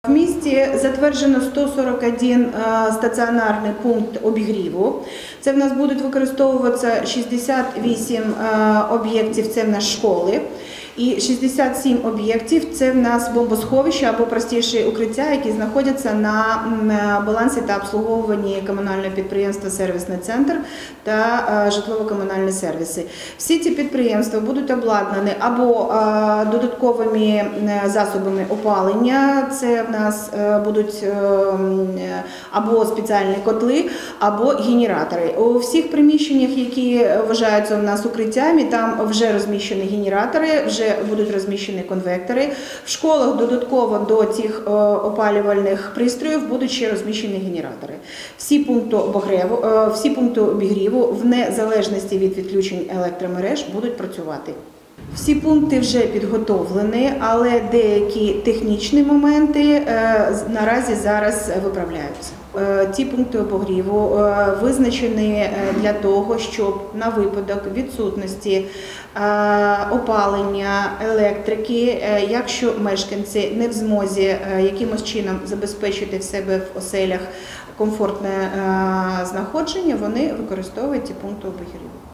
В місті затверджено 141 стаціонарний пункт обігріву. Це в нас будуть використовуватися 68 об'єктів, це в нас школи. І 67 об'єктів – це в нас бомбосховища або простіші укриття, які знаходяться на балансі та обслуговуванні комунального підприємства «Сервісний центр» та житлово-комунальні сервіси. Всі ці підприємства будуть обладнані або додатковими засобами опалення, це в нас будуть або спеціальні котли, або генератори. У всіх приміщеннях, які вважаються в нас укриттями, там вже розміщені генератори, вже будуть розміщені конвектори. В школах додатково до цих опалювальних пристроїв будуть ще розміщені генератори. Всі пункти обігріву в незалежності від відключень електромереж будуть працювати. Всі пункти вже підготовлені, але деякі технічні моменти наразі зараз виправляються. Ці пункти обігріву визначені для того, щоб на випадок відсутності опалення, електрики, якщо мешканці не в змозі якимось чином забезпечити в себе в оселях комфортне знаходження, вони використовують ці пункти обігріву.